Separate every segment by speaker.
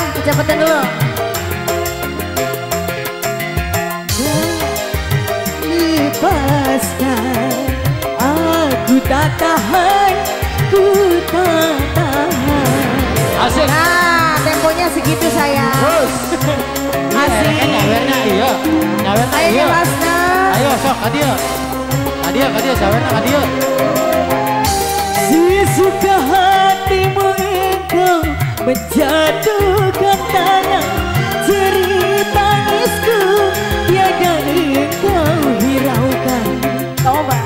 Speaker 1: Cepetan dulu.
Speaker 2: Lepaskan, aku tak tahan, ku tak tahan.
Speaker 3: Asik.
Speaker 1: Nah, temponya segitu sayang.
Speaker 3: Terus.
Speaker 1: Asik.
Speaker 3: Nyawernya iya. Nyawernya
Speaker 1: Ayo
Speaker 3: iya.
Speaker 1: Hasna.
Speaker 3: Ayo sok kadia. Kadia nyawernya kadia.
Speaker 2: Sesuka hatimu engkau menjatuhkan tangan, cerita tangisku tiada engkau hiraukan.
Speaker 1: Coba.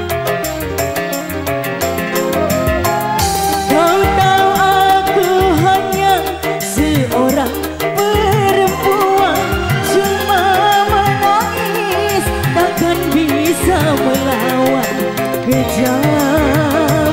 Speaker 2: Kau tahu aku hanya seorang perempuan, cuma menangis takkan bisa melawan kejam.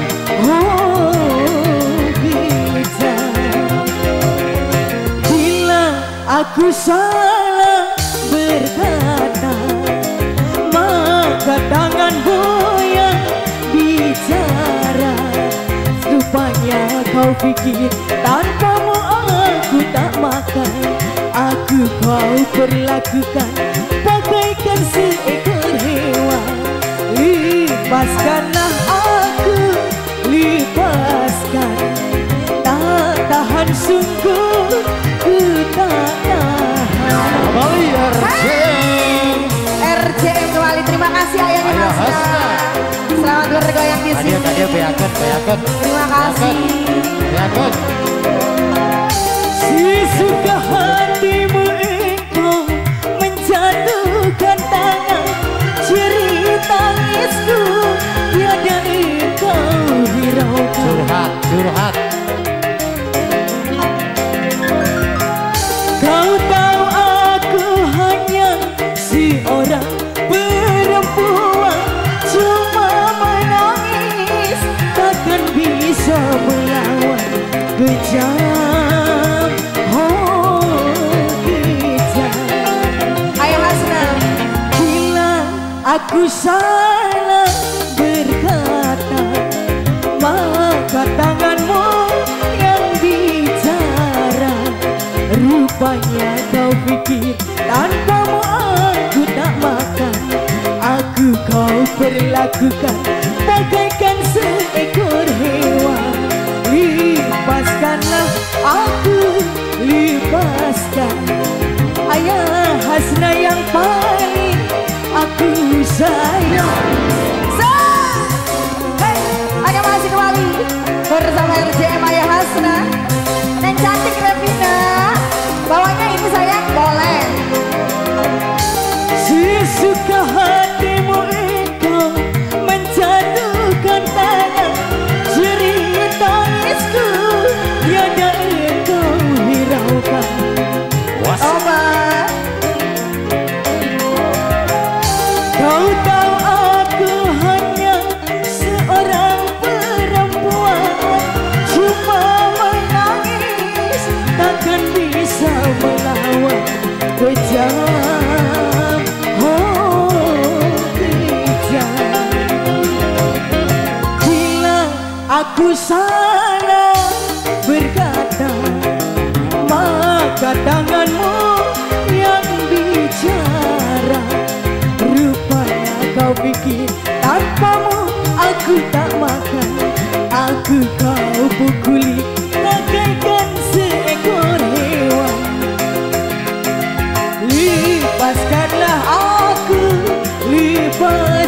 Speaker 2: Oh kejam. Bila aku salah berkata, maka tanganmu yang bicara. Rupanya kau pikir tanpamu aku tak makan. Aku kau perlakukan bagaikan seekor hewan. Lepaskanlah aku, lepaskan. Tak tahan sungguh, ku tak tahan.
Speaker 3: Kembali RJ.
Speaker 1: RJM kembali. Terima kasih ayahnya
Speaker 3: Ayah
Speaker 1: Hasna.
Speaker 3: Hasna.
Speaker 1: Selamat bergoyang di sini.
Speaker 3: Kadia beakeun.
Speaker 1: Terima kasih.
Speaker 3: Beakeun.
Speaker 2: Sesuka hatimu engkau menjatuhkan tangan, cerita tangisku tiada engkau hiraukan.
Speaker 3: Curhat.
Speaker 2: Kau tahu aku hanya seorang perempuan, cuma menangis takkan bisa melawan kejam. Oh kejam.
Speaker 1: Ayo Hasna.
Speaker 2: Bila aku salah berkata, maka tanganmu yang bicara. Rupanya kau pikir tanpamu aku tak makan. Aku kau perlakukan bagaikan seekor hewan. Lepaskanlah aku, lepaskan. Ayah Hasna yang paling aku sayang.
Speaker 1: Hey, ayo masih kembali bersama RJM Ayah Hasna. Neng cantik Revina. Bawahnya ini sayang boleh.
Speaker 2: Sesuka hatimu engkau menjatuhkan tangan, cerita tangisku tiada engkau hiraukan.
Speaker 1: Oba.
Speaker 2: Kau tahu aku hanya seorang perempuan, cuma menangis takkan bisa melawan kejam. Oh kejam. Bila aku salah berkata, maka tanganmu yang bicara. Rupanya kau pikir tanpamu aku tak makan. Aku kau pukuli bagaikan seekor hewan. Lepaskanlah aku, lepaskan.